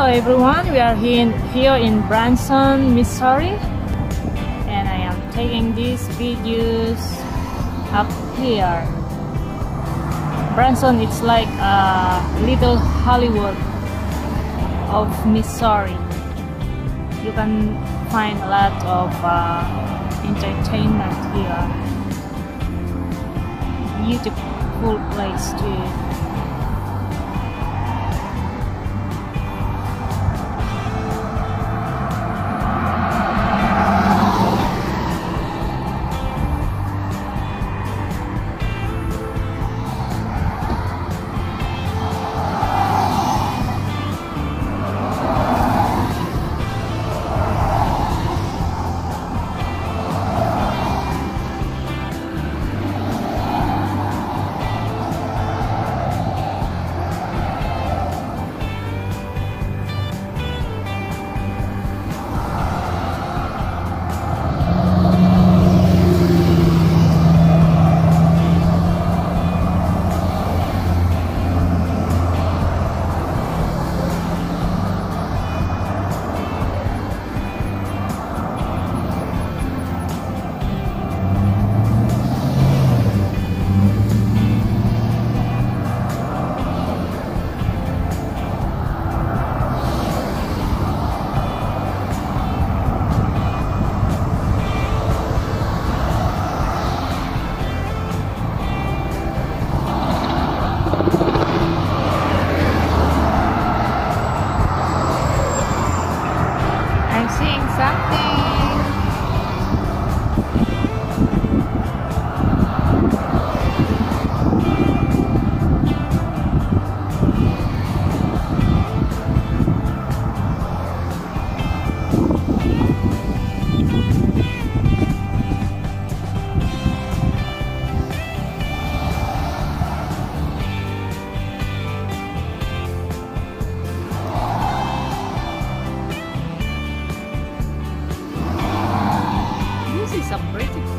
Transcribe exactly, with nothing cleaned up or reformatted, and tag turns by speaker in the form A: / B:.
A: Hello everyone, we are here in, here in Branson, Missouri, and I am taking these videos up here. Branson, it's like a little Hollywood of Missouri. You can find a lot of uh, entertainment here. Beautiful place too. I'm seeing something. This is a pretty